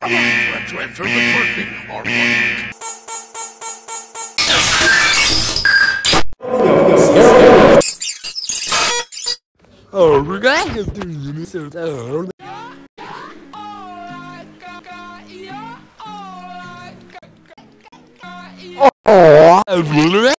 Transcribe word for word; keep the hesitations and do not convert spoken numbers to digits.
Prep to enter the birthing R one. Oh, we're going to do Unicode. Oh, I'm